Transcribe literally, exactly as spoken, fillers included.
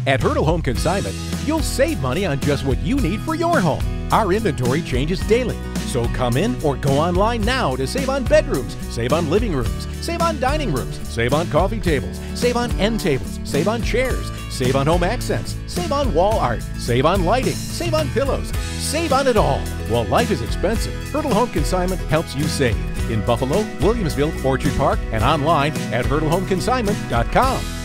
At Hertel Home Consignment, you'll save money on just what you need for your home. Our inventory changes daily, so come in or go online now to save on bedrooms, save on living rooms, save on dining rooms, save on coffee tables, save on end tables, save on chairs, save on home accents, save on wall art, save on lighting, save on pillows, save on it all. While life is expensive, Hertel Home Consignment helps you save. In Buffalo, Williamsville, Orchard Park, and online at hertel home consignment dot com.